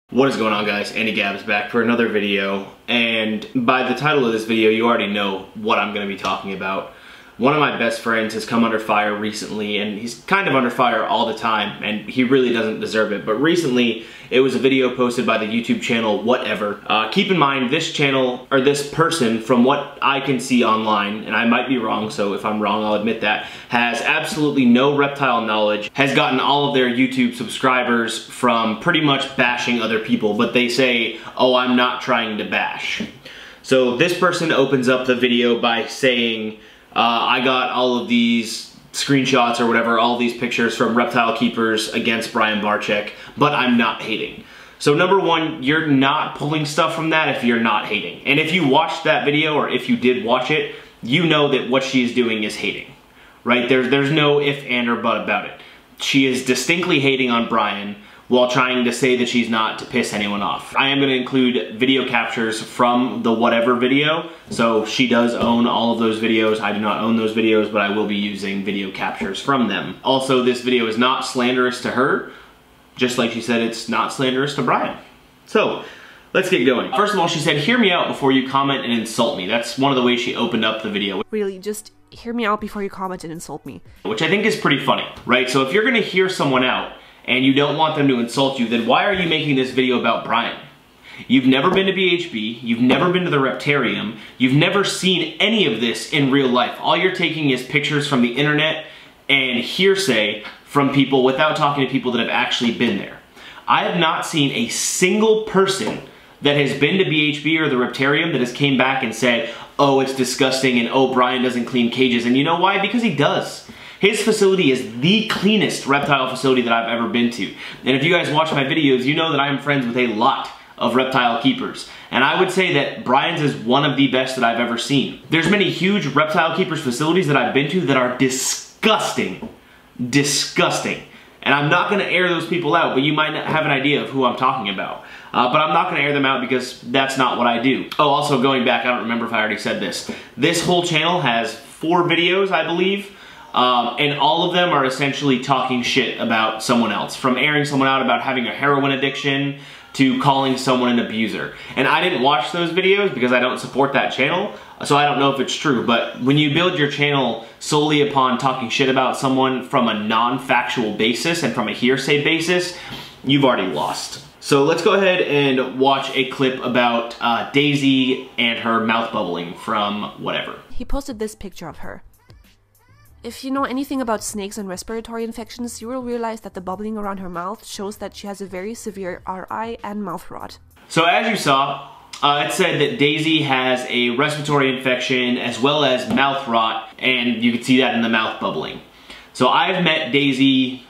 What is going on, guys? ANDYGABBS back for another video, and by the title of this video you already know what I'm going to be talking about. One of my best friends has come under fire recently, and he's kind of under fire all the time, and he really doesn't deserve it, but recently it was a video posted by the YouTube channel Whatever. Keep in mind, this channel, or this person, from what I can see online, and I might be wrong, so if I'm wrong I'll admit that, has absolutely no reptile knowledge, has gotten all of their YouTube subscribers from pretty much bashing other people, but they say, oh, I'm not trying to bash. So this person opens up the video by saying, I got all of these screenshots or whatever, all these pictures from reptile keepers against BARCZYK, but I'm not hating. So number one, you're not pulling stuff from that if you're not hating. And if you watched that video, or if you did watch it, you know that what she is doing is hating, right? There's no if, and, or but about it. She is distinctly hating on Brian while trying to say that she's not to piss anyone off. I am going to include video captures from the Whatever video, so she does own all of those videos. I do not own those videos, but I will be using video captures from them. Also, this video is not slanderous to her, just like she said it's not slanderous to Brian. So, let's get going. First of all, she said, hear me out before you comment and insult me. That's one of the ways she opened up the video. Really, just hear me out before you comment and insult me. Which I think is pretty funny, right? So if you're gonna hear someone out, and you don't want them to insult you, then why are you making this video about Brian? You've never been to BHB, you've never been to the Reptarium, you've never seen any of this in real life. All you're taking is pictures from the internet and hearsay from people without talking to people that have actually been there. I have not seen a single person that has been to BHB or the Reptarium that has came back and said, oh, it's disgusting, and oh, Brian doesn't clean cages. And you know why? Because he does. His facility is the cleanest reptile facility that I've ever been to. And if you guys watch my videos, you know that I'm friends with a lot of reptile keepers. And I would say that Brian's is one of the best that I've ever seen. There's many huge reptile keepers facilities that I've been to that are disgusting. Disgusting. And I'm not gonna air those people out, but you might have an idea of who I'm talking about. But I'm not gonna air them out because that's not what I do. Oh, also going back, I don't remember if I already said this. This whole channel has 4 videos, I believe. And all of them are essentially talking shit about someone else. From airing someone out about having a heroin addiction to calling someone an abuser. And I didn't watch those videos because I don't support that channel, so I don't know if it's true. But when you build your channel solely upon talking shit about someone from a non-factual basis and from a hearsay basis, you've already lost. So let's go ahead and watch a clip about Daisy and her mouth bubbling from Whatever. He posted this picture of her. If you know anything about snakes and respiratory infections, you will realize that the bubbling around her mouth shows that she has a very severe RI and mouth rot. So as you saw, it said that Daisy has a respiratory infection as well as mouth rot, and you can see that in the mouth bubbling. So I've met Daisy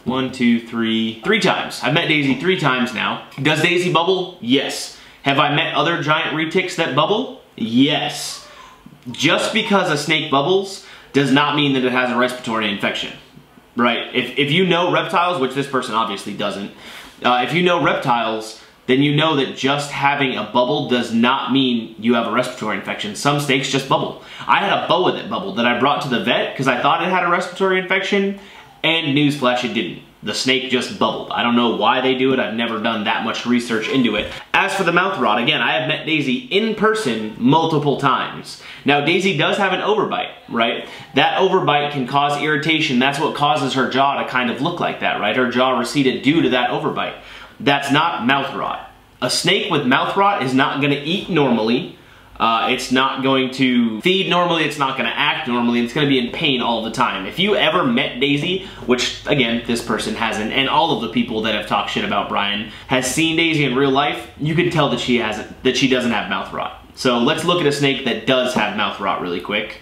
3 times. I've met Daisy 3 times now. Does Daisy bubble? Yes. Have I met other giant retics that bubble? Yes. Just because a snake bubbles does not mean that it has a respiratory infection, right? If you know reptiles, which this person obviously doesn't, if you know reptiles, then you know that just having a bubble does not mean you have a respiratory infection. Some snakes just bubble. I had a boa that bubbled that I brought to the vet because I thought it had a respiratory infection, and newsflash, it didn't. The snake just bubbled. I don't know why they do it. I've never done that much research into it. As for the mouth rot, again, I have met Daisy in person multiple times. Now, Daisy does have an overbite, right? That overbite can cause irritation. That's what causes her jaw to kind of look like that, right? Her jaw receded due to that overbite. That's not mouth rot. A snake with mouth rot is not gonna eat normally. It's not going to feed normally, it's not going to act normally, it's going to be in pain all the time. If you ever met Daisy, which again, this person hasn't, and all of the people that have talked shit about Brian has seen Daisy in real life, you can tell that she doesn't have mouth rot. So let's look at a snake that does have mouth rot really quick.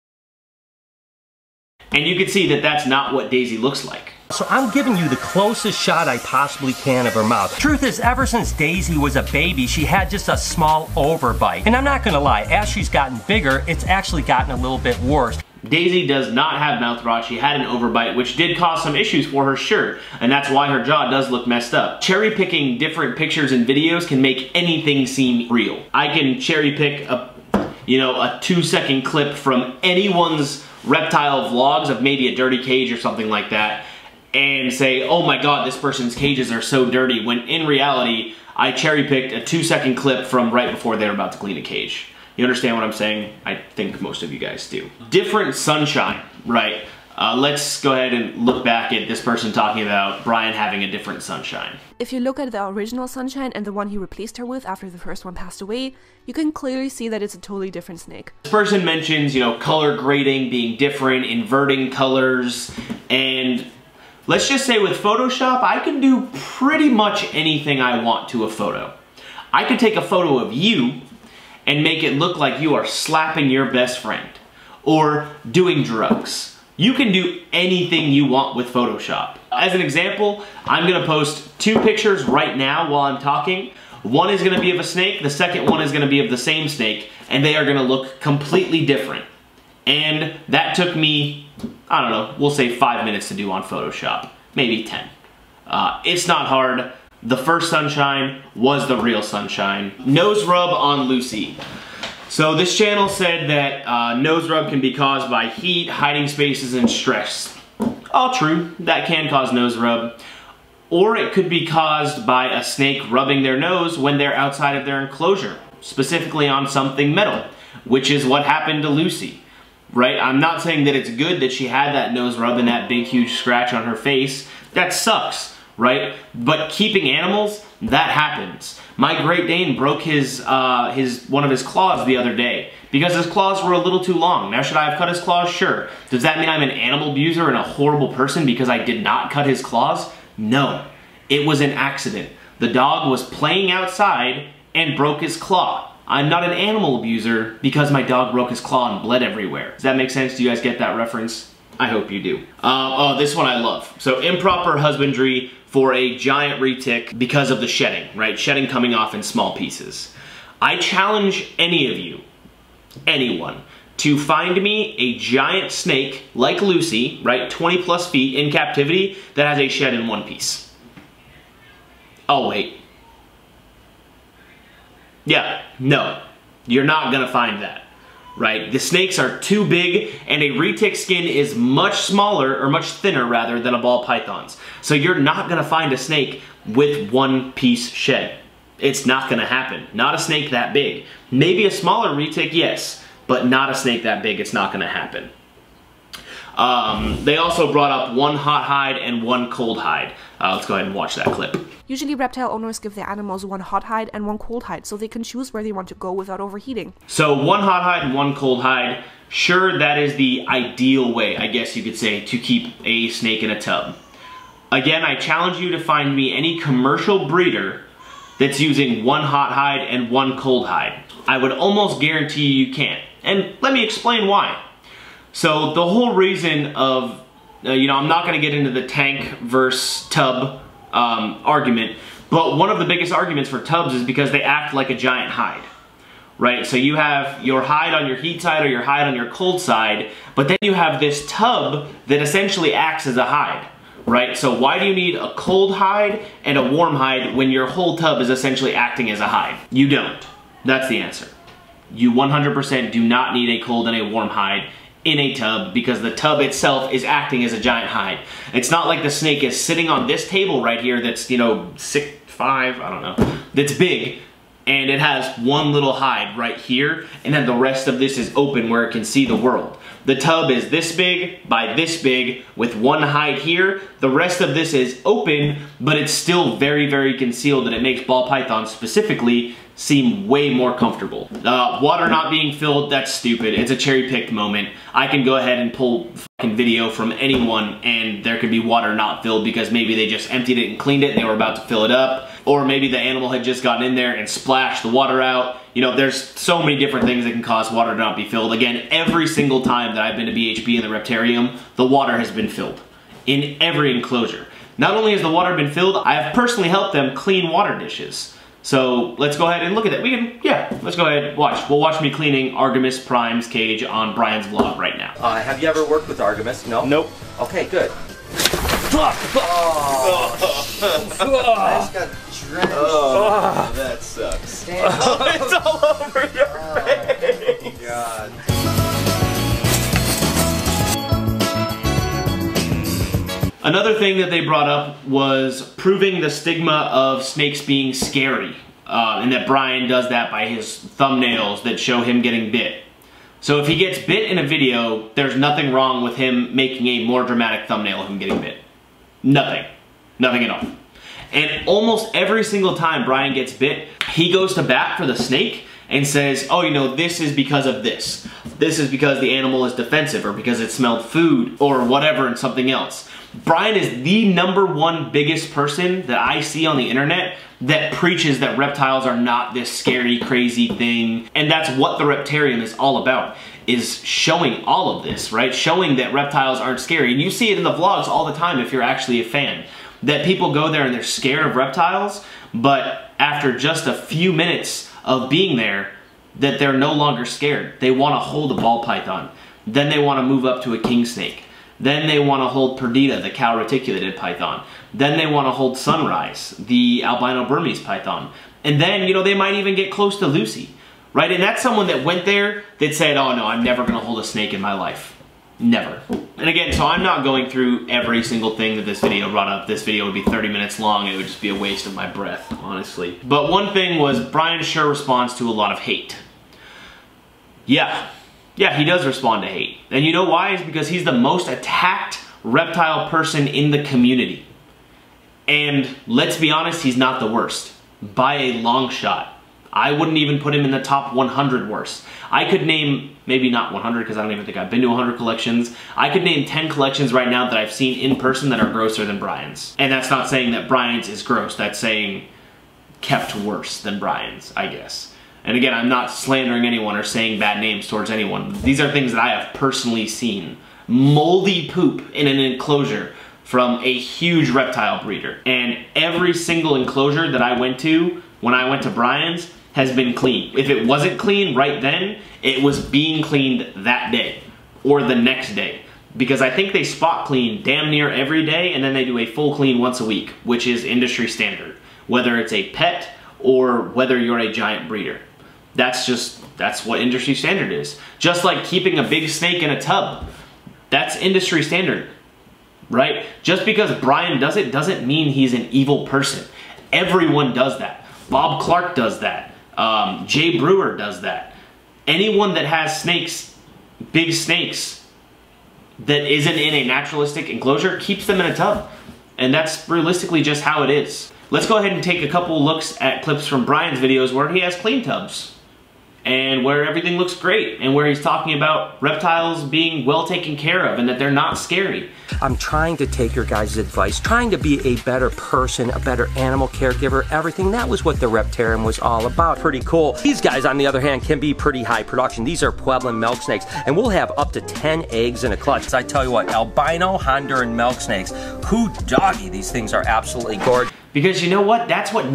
And you can see that that's not what Daisy looks like. So I'm giving you the closest shot I possibly can of her mouth. Truth is, ever since Daisy was a baby, she had just a small overbite. And I'm not gonna lie, as she's gotten bigger, it's actually gotten a little bit worse. Daisy does not have mouth rot. She had an overbite, which did cause some issues for her, sure, and that's why her jaw does look messed up. Cherry picking different pictures and videos can make anything seem real. I can cherry pick a 2-second clip from anyone's reptile vlogs of maybe a dirty cage or something like that, and say, oh my god, this person's cages are so dirty, when in reality, I cherry-picked a 2-second clip from right before they were about to clean a cage. You understand what I'm saying? I think most of you guys do. Different sunshine, right? Let's go ahead and look back at this person talking about Brian having a different sunshine. If you look at the original sunshine and the one he replaced her with after the first one passed away, you can clearly see that it's a totally different snake. This person mentions, you know, color grading being different, inverting colors, and let's just say with Photoshop, I can do pretty much anything I want to a photo. I could take a photo of you and make it look like you are slapping your best friend or doing drugs. You can do anything you want with Photoshop. As an example, I'm gonna post 2 pictures right now while I'm talking. One is gonna be of a snake, the second one is gonna be of the same snake, and they are gonna look completely different. And that took me, I don't know, we'll say 5 minutes to do on Photoshop, maybe 10. It's not hard. The first sunshine was the real sunshine. Nose rub on Lucy. So this channel said that nose rub can be caused by heat, hiding spaces, and stress. All true, that can cause nose rub. Or it could be caused by a snake rubbing their nose when they're outside of their enclosure, specifically on something metal, which is what happened to Lucy, right? I'm not saying that it's good that she had that nose rub and that big huge scratch on her face. That sucks, right? But keeping animals, that happens. My Great Dane broke one of his claws the other day because his claws were a little too long. Now, should I have cut his claws? Sure. Does that mean I'm an animal abuser and a horrible person because I did not cut his claws? No. It was an accident. The dog was playing outside and broke his claw. I'm not an animal abuser because my dog broke his claw and bled everywhere. Does that make sense? Do you guys get that reference? I hope you do. Oh, this one I love. So improper husbandry for a giant retic because of the shedding, right? Shedding coming off in small pieces. I challenge any of you, anyone, to find me a giant snake like Lucy, right, 20 plus feet in captivity that has a shed in one piece. Oh, wait. Yeah, no, you're not gonna find that. Right? The snakes are too big, and a retic skin is much smaller, or much thinner rather, than a ball python's. So you're not gonna find a snake with one piece shed. It's not gonna happen. Not a snake that big. Maybe a smaller retic, yes, but not a snake that big. It's not gonna happen. They also brought up 1 hot hide and 1 cold hide. Let's go ahead and watch that clip. Usually reptile owners give their animals 1 hot hide and 1 cold hide so they can choose where they want to go without overheating. So 1 hot hide and 1 cold hide, sure, that is the ideal way, I guess you could say, to keep a snake in a tub. Again, I challenge you to find me any commercial breeder that's using 1 hot hide and 1 cold hide. I would almost guarantee you can't. And let me explain why. So the whole reason of, you know, I'm not going to get into the tank versus tub argument, but one of the biggest arguments for tubs is because they act like a giant hide, right? So you have your hide on your heat side or your hide on your cold side, but then you have this tub that essentially acts as a hide, right? So why do you need a cold hide and a warm hide when your whole tub is essentially acting as a hide? You don't. That's the answer. You 100% do not need a cold and a warm hide in a tub because the tub itself is acting as a giant hide. It's not like the snake is sitting on this table right here that's, you know, 6'5", I don't know, that's big, and it has 1 little hide right here, and then the rest of this is open where it can see the world. The tub is this big by this big with 1 hide here. The rest of this is open, but it's still very, very concealed, and it makes ball pythons specifically seem way more comfortable. Water not being filled, that's stupid. It's a cherry-picked moment. I can go ahead and pull fucking video from anyone and there could be water not filled because maybe they just emptied it and cleaned it and they were about to fill it up. Or maybe the animal had just gotten in there and splashed the water out. You know, there's so many different things that can cause water to not be filled. Again, every single time that I've been to BHB and The Reptarium, the water has been filled in every enclosure. Not only has the water been filled, I have personally helped them clean water dishes. So let's go ahead and look at that. We can, yeah, let's go ahead and watch. We'll watch me cleaning Artemis Prime's cage on Brian's vlog right now. Have you ever worked with Artemis? No? Nope. Okay, good. I just got drenched. Oh, that sucks. It's all over your face. Oh, God. Another thing that they brought up was proving the stigma of snakes being scary, and that Brian does that by his thumbnails that show him getting bit. So if he gets bit in a video, there's nothing wrong with him making a more dramatic thumbnail of him getting bit. Nothing. Nothing at all. And almost every single time Brian gets bit, he goes to bat for the snake and says, oh, you know, this is because of this. This is because the animal is defensive, or because it smelled food, or whatever, and something else. Brian is the #1 biggest person that I see on the internet that preaches that reptiles are not this scary, crazy thing. And that's what the Reptarium is all about, is showing all of this, right? Showing that reptiles aren't scary. And you see it in the vlogs all the time if you're actually a fan. That people go there and they're scared of reptiles, but after just a few minutes of being there, that they're no longer scared. They want to hold a ball python. Then they want to move up to a king snake. Then they want to hold Perdita, the cow reticulated python. Then they want to hold Sunrise, the albino Burmese python. And then, you know, they might even get close to Lucy, right? And that's someone that went there that said, oh no, I'm never going to hold a snake in my life. Never. And again, so I'm not going through every single thing that this video brought up. This video would be 30 minutes long. It would just be a waste of my breath, honestly. But one thing was Brian sure responds to a lot of hate. Yeah, he does respond to hate. And you know why? It's because he's the most attacked reptile person in the community. And let's be honest, he's not the worst. By a long shot. I wouldn't even put him in the top 100 worst. I could name, maybe not 100 because I don't even think I've been to 100 collections. I could name 10 collections right now that I've seen in person that are grosser than Brian's. And that's not saying that Brian's is gross. That's saying kept worse than Brian's, I guess. And again, I'm not slandering anyone or saying bad names towards anyone. These are things that I have personally seen. Moldy poop in an enclosure from a huge reptile breeder. And every single enclosure that I went to when I went to Brian's has been clean. If it wasn't clean right then, it was being cleaned that day or the next day. Because I think they spot clean damn near every day, and then they do a full clean once a week, which is industry standard. Whether it's a pet or whether you're a giant breeder. That's what industry standard is. Just like keeping a big snake in a tub. That's industry standard, right? Just because Brian does it doesn't mean he's an evil person. Everyone does that. Bob Clark does that. Jay Brewer does that. Anyone that has snakes, big snakes, that isn't in a naturalistic enclosure keeps them in a tub. And that's realistically just how it is. Let's go ahead and take a couple looks at clips from Brian's videos where he has clean tubs. And where everything looks great, and where he's talking about reptiles being well taken care of and that they're not scary. I'm trying to take your guys' advice, trying to be a better person, a better animal caregiver, everything. That was what the Reptarium was all about. Pretty cool. These guys, on the other hand, can be pretty high production. These are Pueblan milk snakes, and we'll have up to 10 eggs in a clutch. I tell you what, albino Honduran milk snakes, who doggy, these things are absolutely gorgeous. Because you know what? That's what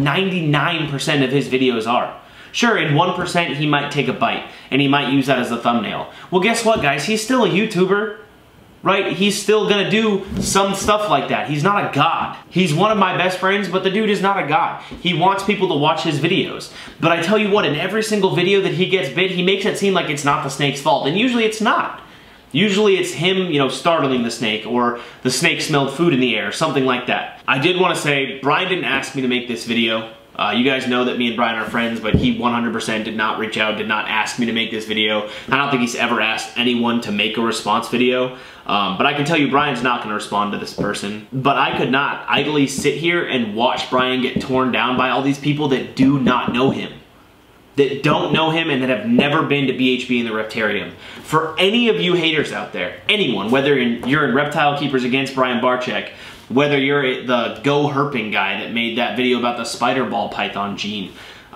99% of his videos are. Sure, in 1% he might take a bite, and he might use that as a thumbnail. Well, guess what, guys? He's still a YouTuber, right? He's still gonna do some stuff like that. He's not a god. He's one of my best friends, but the dude is not a god. He wants people to watch his videos. But I tell you what, in every single video that he gets bit, he makes it seem like it's not the snake's fault, and usually it's not. Usually it's him, you know, startling the snake, or the snake smelled food in the air, something like that. I did want to say, Brian didn't ask me to make this video. You guys know that me and Brian are friends, but he 100% did not reach out, did not ask me to make this video. I don't think he's ever asked anyone to make a response video. But I can tell you Brian's not going to respond to this person. But I could not idly sit here and watch Brian get torn down by all these people that do not know him. That don't know him and that have never been to BHB and The Reptarium. For any of you haters out there, anyone, whether you're in Reptile Keepers Against Brian BARCZYK, whether you're the Go Herping guy that made that video about the spider ball python gene,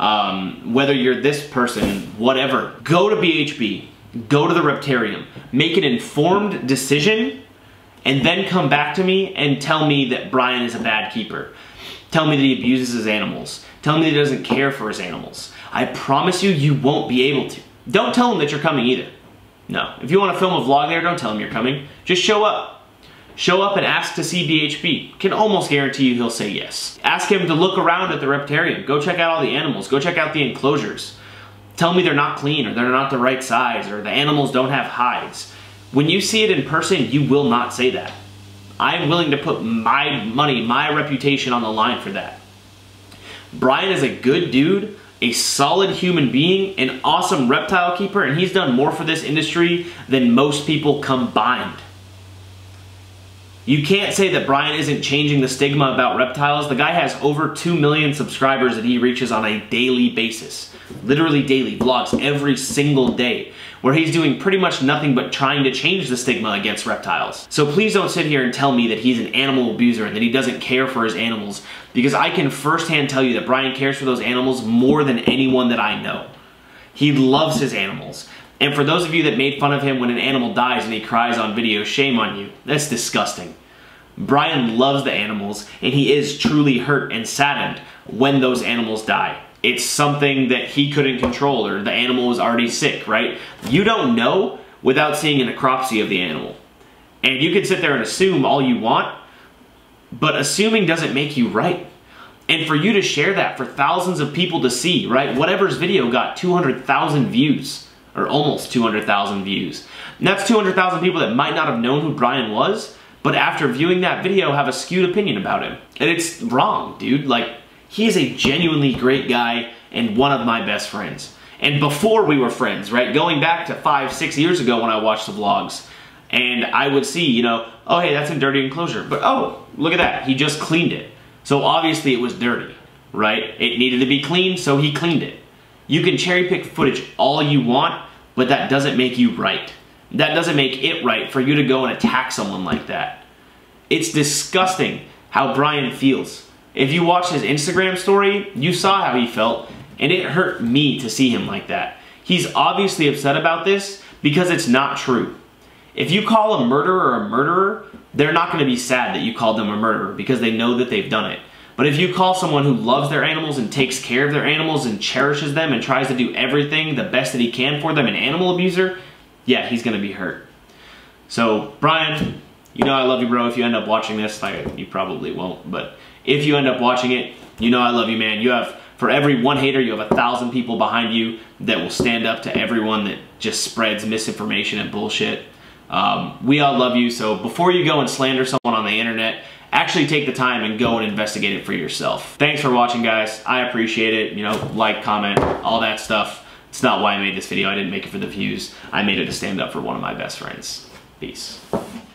whether you're this person, whatever, go to BHB, go to the Reptarium, make an informed decision, and then come back to me and tell me that Brian is a bad keeper. Tell me that he abuses his animals. Tell me that he doesn't care for his animals. I promise you, you won't be able to. Don't tell him that you're coming either. No. If you want to film a vlog there, don't tell him you're coming. Just show up. Show up and ask to see BHB. Can almost guarantee you he'll say yes. Ask him to look around at the Reptarium. Go check out all the animals. Go check out the enclosures. Tell me they're not clean, or they're not the right size, or the animals don't have hides. When you see it in person, you will not say that. I'm willing to put my money, my reputation on the line for that. Brian is a good dude, a solid human being, an awesome reptile keeper, and he's done more for this industry than most people combined. You can't say that Brian isn't changing the stigma about reptiles. The guy has over 2 million subscribers that he reaches on a daily basis. Literally daily, vlogs every single day, where he's doing pretty much nothing but trying to change the stigma against reptiles. So please don't sit here and tell me that he's an animal abuser and that he doesn't care for his animals, because I can firsthand tell you that Brian cares for those animals more than anyone that I know. He loves his animals. And for those of you that made fun of him when an animal dies and he cries on video, shame on you. That's disgusting. Brian loves the animals, and he is truly hurt and saddened when those animals die. It's something that he couldn't control, or the animal was already sick, right? You don't know without seeing a necropsy of the animal. And you can sit there and assume all you want, but assuming doesn't make you right. And for you to share that for thousands of people to see, right? Whatever's video got 200,000 views, or almost 200,000 views. And that's 200,000 people that might not have known who Brian was, but after viewing that video have a skewed opinion about him. And it's wrong, dude. Like, he is a genuinely great guy and one of my best friends. And before we were friends, right? Going back to 5-6 years ago when I watched the vlogs, and I would see, you know, oh, hey, that's in dirty enclosure. But oh, look at that, he just cleaned it. So obviously it was dirty, right? It needed to be cleaned, so he cleaned it. You can cherry pick footage all you want, but that doesn't make you right. That doesn't make it right for you to go and attack someone like that. It's disgusting how Brian feels. If you watched his Instagram story, you saw how he felt, and it hurt me to see him like that. He's obviously upset about this because it's not true. If you call a murderer, they're not going to be sad that you called them a murderer because they know that they've done it. But if you call someone who loves their animals and takes care of their animals and cherishes them and tries to do everything the best that he can for them, an animal abuser, yeah, he's going to be hurt. So, Brian, you know I love you, bro. If you end up watching this, like, you probably won't, but if you end up watching it, you know I love you, man. You have, for every one hater, you have 1,000 people behind you that will stand up to everyone that just spreads misinformation and bullshit. We all love you, so before you go and slander someone on the internet, actually take the time and go and investigate it for yourself. Thanks for watching, guys. I appreciate it. You know, like, comment, all that stuff. It's not why I made this video. I didn't make it for the views. I made it to stand up for one of my best friends. Peace.